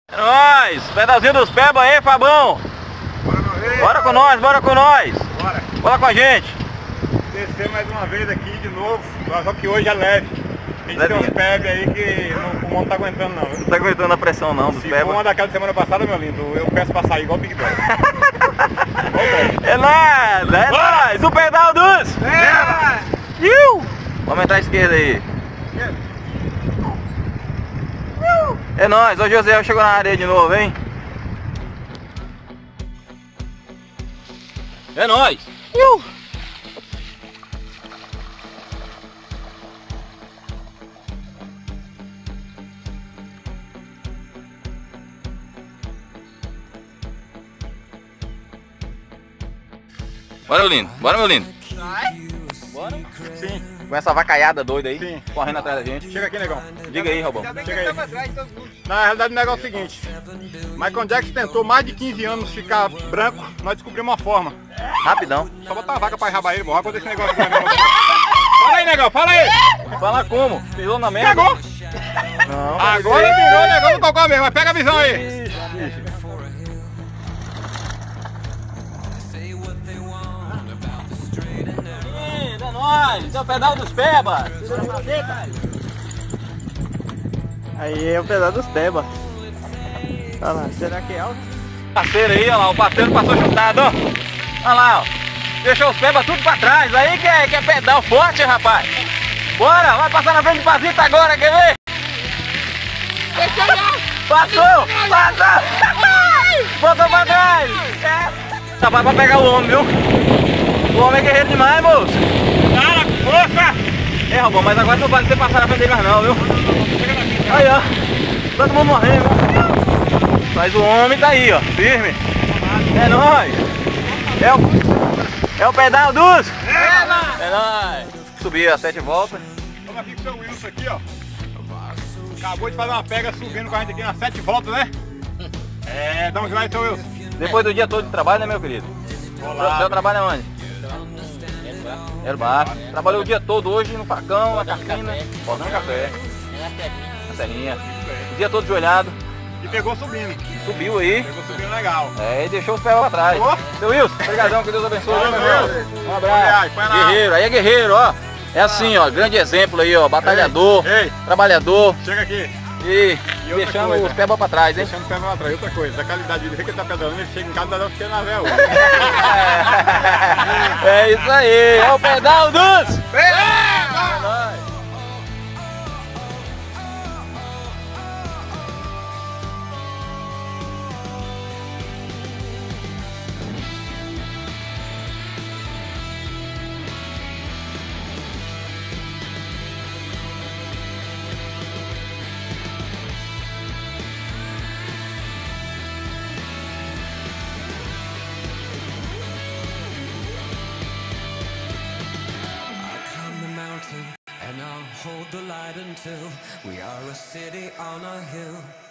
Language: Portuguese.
É nóis! Pedalzinho dos Peba aí, Fabão! Bora, meu rei! Bora com nós, bora com nós! Bora! Bora com a gente! Descer mais uma vez aqui de novo, só que hoje é leve. A gente tem uns Peba aí que o mundo não tá aguentando não. Não tá aguentando a pressão não dos Se Peba. for uma daquela semana passada, meu lindo, eu peço pra sair igual o Big Brother. É nóis! É nóis! O pedal dos Peba! Vamos entrar à esquerda aí. É nóis, o José chegou na areia de novo, hein? É nóis! Bora, meu lindo, bora, meu lindo. Bora? Sim. Com essa vacaiada doida aí, Sim. correndo atrás da gente. Chega aqui, negão. Diga aí, Robão. Chega aí. Na realidade o negócio é o seguinte, Michael Jackson tentou mais de 15 anos ficar branco, nós descobrimos uma forma. Rapidão. Só botar a vaca pra enrabar ele, morra quando esse negócio vai. Fala aí, negão, fala aí! Fala como? Pisou na merda? Pegou! Não, Agora virou o negócio do cocô mesmo, mas pega a visão aí! É nóis, é o pedal dos Peba. Aí é o pedal dos Peba. Olha lá, será que é alto? Parceiro aí, olha lá, o parceiro passou chutado, ó. Olha lá, ó. Deixou os Peba tudo pra trás. Aí que é pedal forte, rapaz. Bora, vai passar na frente do Pazita agora, quer ver? Passou! Passou! Botou pra trás! É. Rapaz, pra pegar o homem, viu? O homem é guerreiro demais, moço! Cara, força! É, Robão, mas agora não vale você passar na frente dele mais não, viu? Aí, ó. Todo mundo morrendo, viu? Mas o homem tá aí, ó, firme. É nóis! É o pedal dos... É nóis! Subir as 7 voltas. Vamos aqui com o seu Wilson aqui, ó. Acabou de fazer uma pega subindo com a gente aqui nas 7 voltas, né? É, dá um lá aí, seu Wilson. Depois do dia todo de trabalho, né, meu querido? Olá. Você trabalha onde? Era baixo. Trabalhou o dia todo hoje no facão, na carpina, botando café. Na serrinha. O dia todo joelhado. E pegou subindo. Subiu aí. Pegou subindo legal. É, e deixou os pés pra trás. Oh. Seu Wilson, obrigadão, que Deus abençoe. Valeu, Meu meu Deus. Deus. Um abraço. Põe lá. Guerreiro, aí é guerreiro, ó. É assim, ó, grande exemplo aí, ó. Batalhador, Ei. trabalhador Chega aqui. e outra deixando coisa. os pés pra trás, hein? Deixando o pé pra trás. Outra coisa, a qualidade de ver que ele tá pedalando, ele chega em casa e dá um pequeno na véu. É isso aí, é o pedal dos... É nóis. And I'll hold the light until we are a city on a hill.